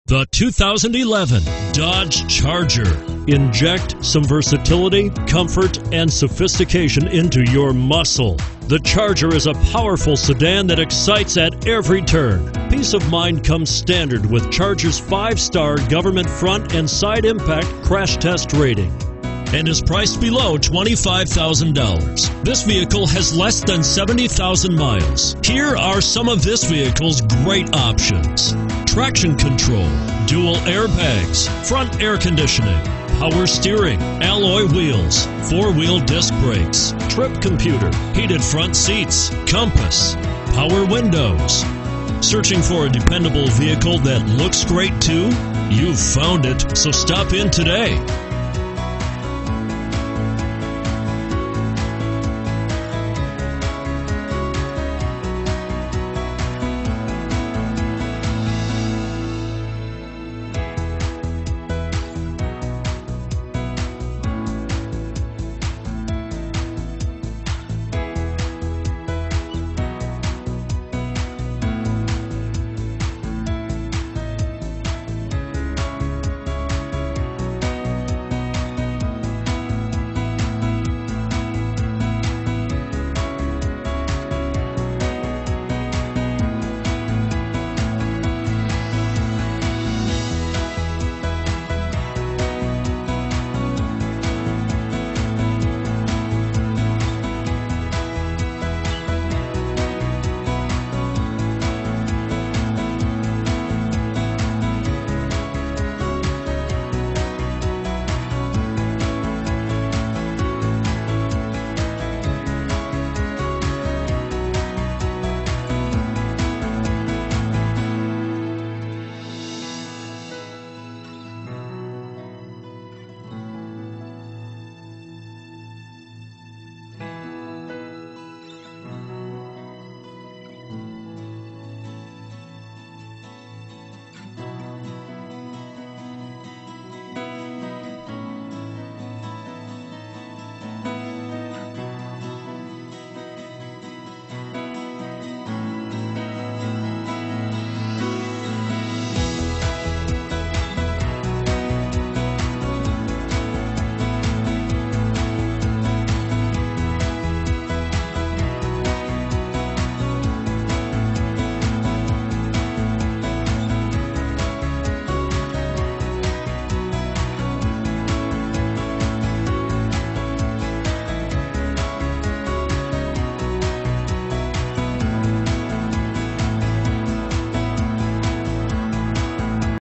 The 2011 Dodge Charger. Inject some versatility, comfort, and sophistication into your muscle. The Charger is a powerful sedan that excites at every turn. Peace of mind comes standard with Charger's 5-star government front and side impact crash test rating and is priced below $25,000. This vehicle has less than 70,000 miles. Here are some of this vehicle's great options: traction control, dual airbags, front air conditioning, power steering, alloy wheels, 4-wheel disc brakes, trip computer, heated front seats, compass, power windows. Searching for a dependable vehicle that looks great too? You've found it, so stop in today.